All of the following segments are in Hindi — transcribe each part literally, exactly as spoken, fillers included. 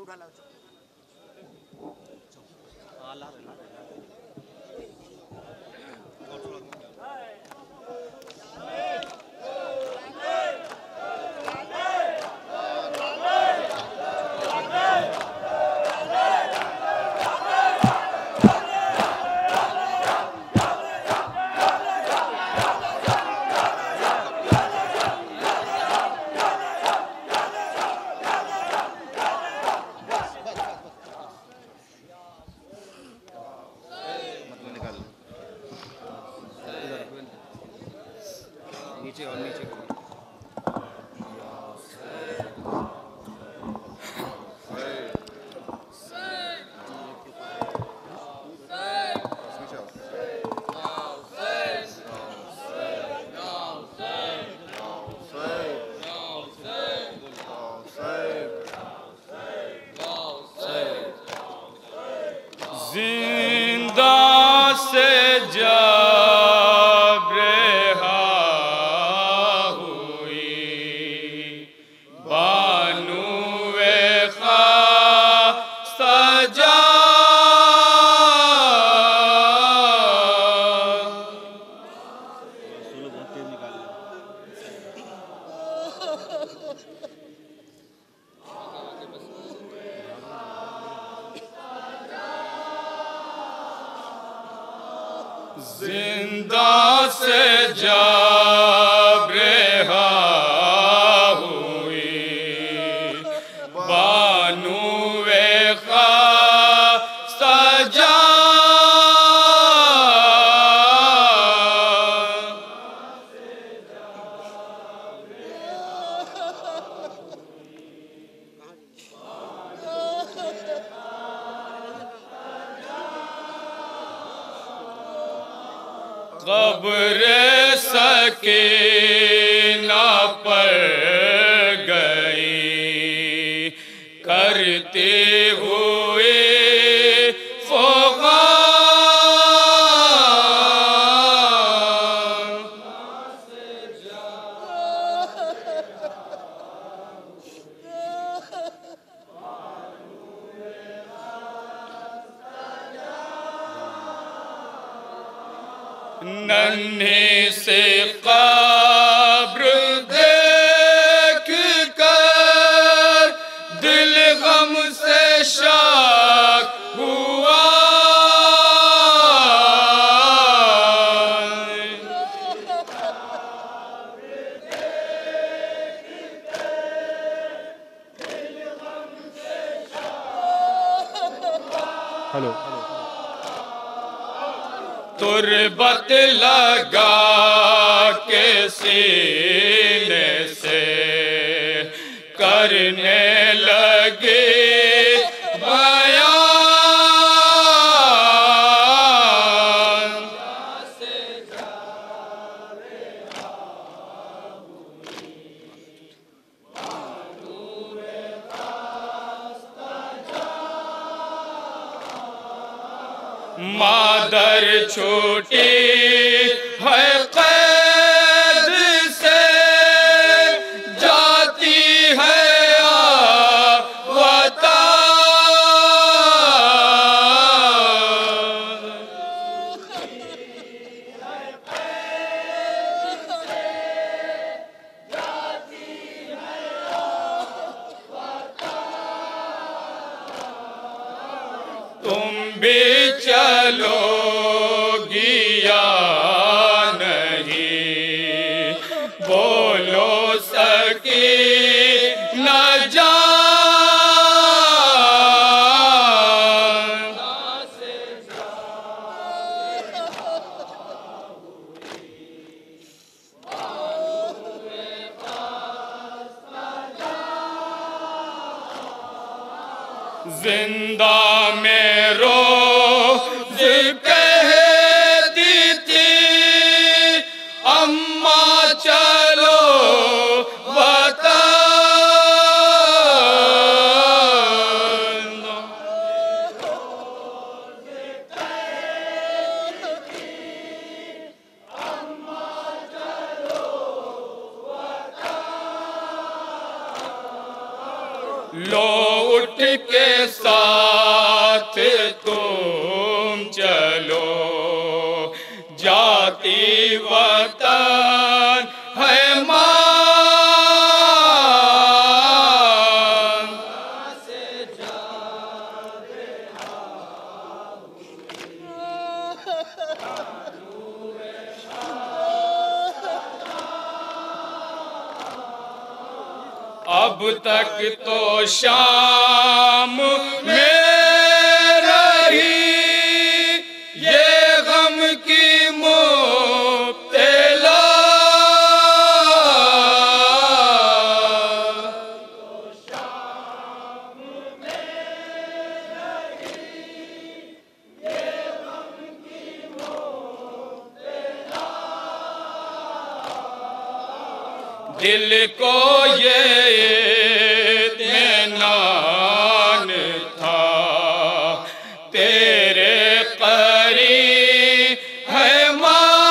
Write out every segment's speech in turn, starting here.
नीचे और नीचे जिंदा से जब रेहा हुई बानुए खास्ता जा जिंदा से जब रेहा हुई बानुए खास्ता जा कब्र सकीना पर गई करती हुई फ़ुग़ान नन्ही से कब्र देख कर दिल गम से शाक हुआ हेलो तुरबत लगा के सीने से करने लगे बयान मादर छूटी है कैद से जाती है वतन तुम भी चलोगी या नहीं बोलो सकी न जान जिंदा में रोज़ कहती थी अम्मा चलो वतन लो उठ के साथ तुम चलो, जाति वतन है मान। अब तक तो शाम में रही ये गम की मुब्तला, दिल को ये इत्मीनान था तेरे करीब है मां।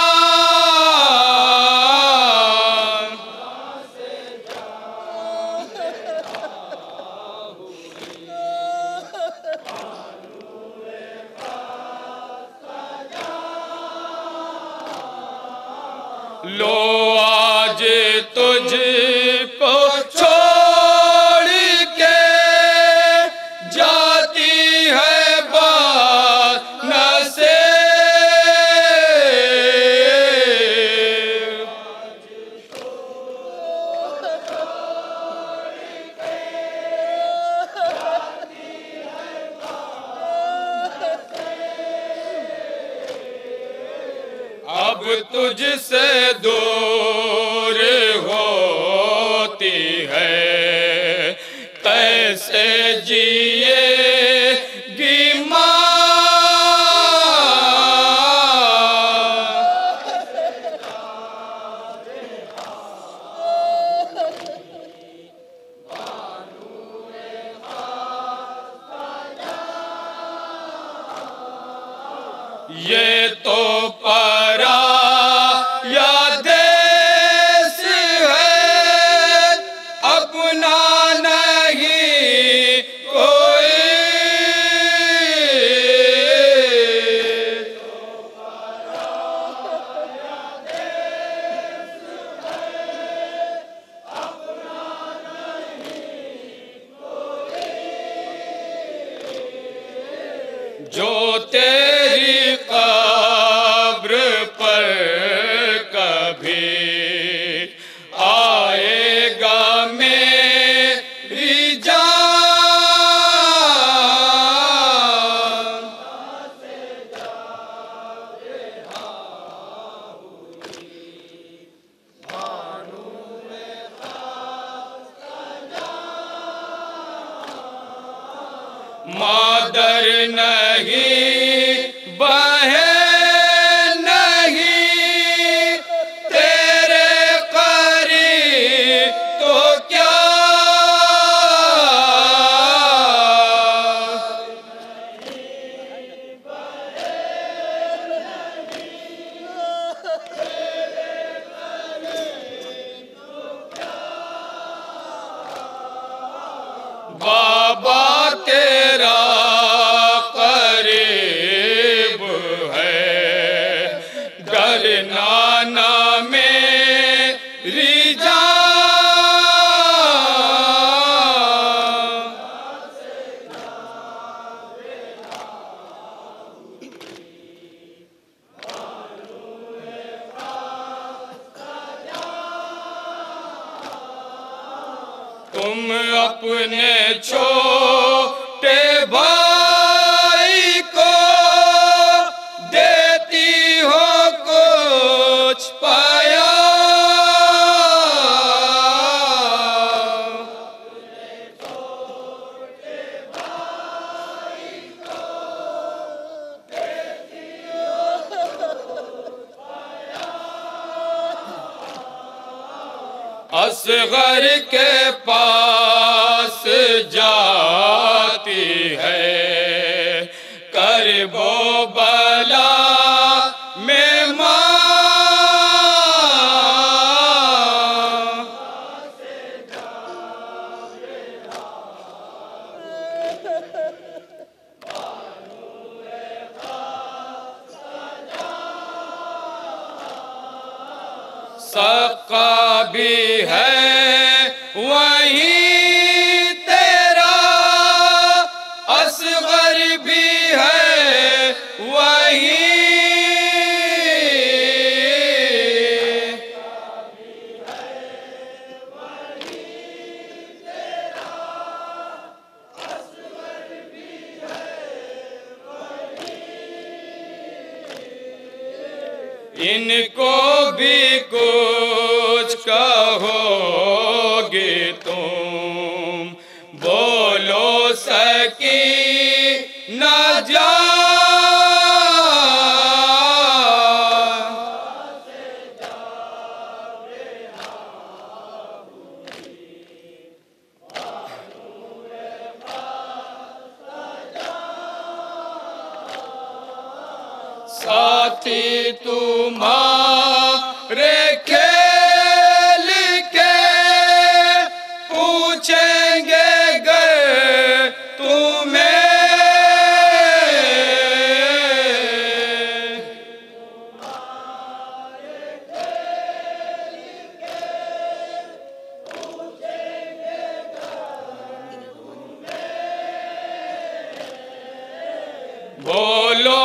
लो आज तुझको छोड़ के जाती है बात न से, अब तुझसे दूर होती है कैसे जिएगी मां। ये तो पराया देश है अपना नहीं कोई, जो तेरी कब्र पर कभी आएगा मेरी जान। मादर नहीं बहन नहीं तेरे करीब तो क्या, बाबा तेरा करीब है डरना ना मेरी जान। तुम अपने छोटे भाई को देती हो कुछ पाया, असगर के पास जाती है करबो बला में मां। सका भी है वहीं तेरा, असगर भी है वहीं। इनको भी कुछ कहोगे तुम, बोलो सकी न जा। साथी तुम्हारे खेल के पूछेंगे गर तुम्हें, बोलो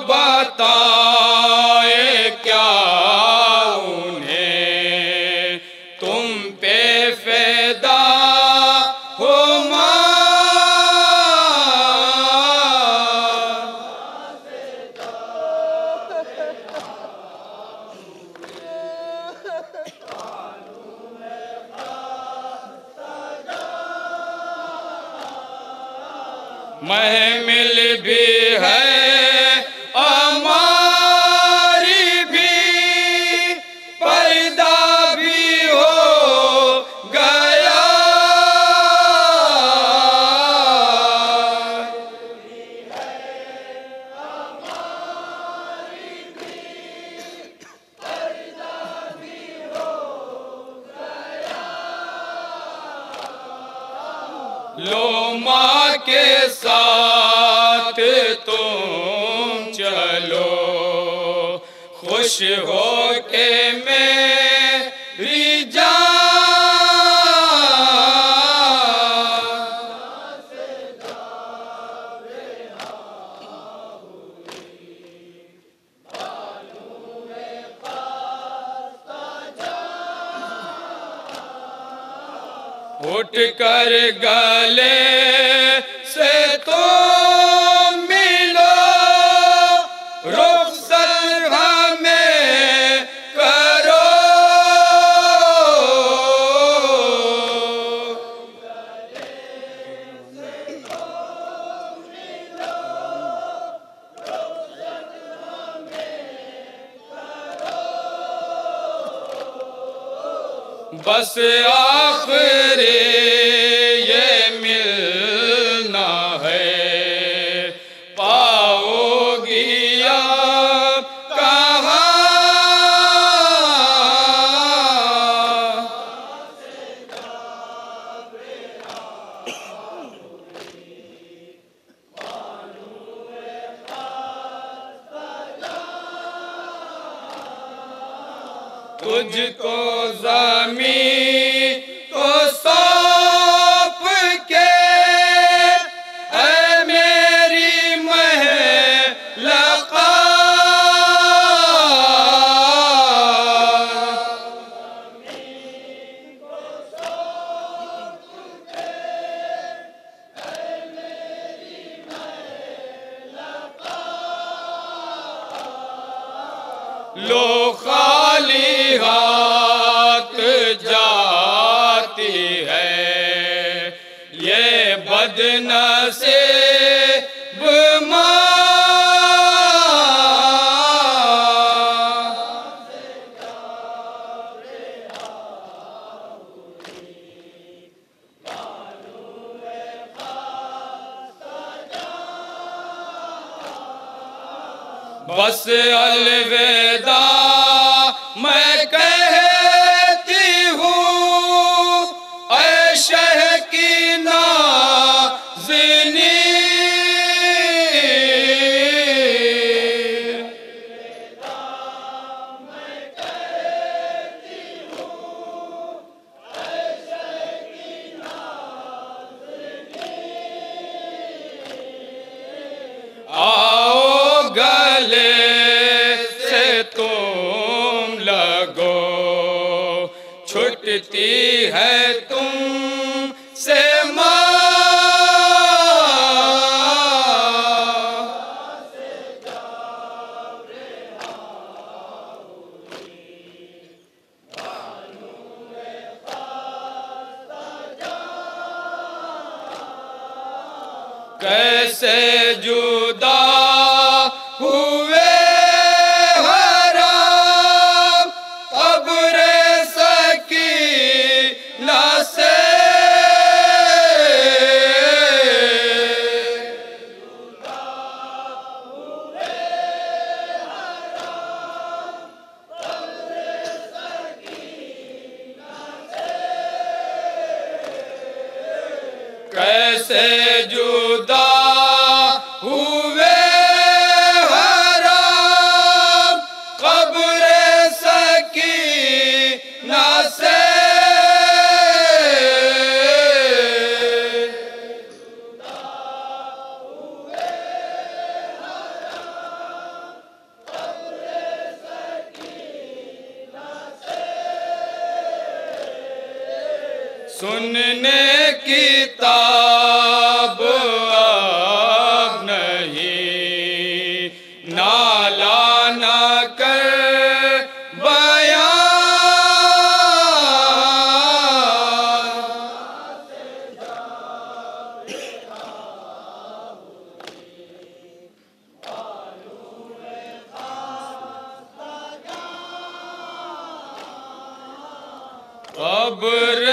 बताए क्या उन्हें तुम पे फ़िदा हो मां। महमिल भी है हमारी भी, पर्दा भी हो गया। लो माँ के साथ तुम चलो, खुश हो के मेरी जान। उठ कर गले से तुम मिलो, रुखसत हमें करो। बस आखिरी ये मिलना है, पाओगी अब कहाँ। तुझको ज़मीं को सौंप के ऐ मेरी महलक़ा, लो खाली हाथ जाती है ये बदनसीब माँ। बस अलविदा मैं कहती हूँ ऐ शह की नाज़िनी। छुटती है तुम से माँ। कैसे जुदा हुए हराम कब्रे सकीना से। कैसे जुदा हुए हराम कब्रे सकीना से। सुनने की ताब अब नहीं, नाला न कर बयान। कब्र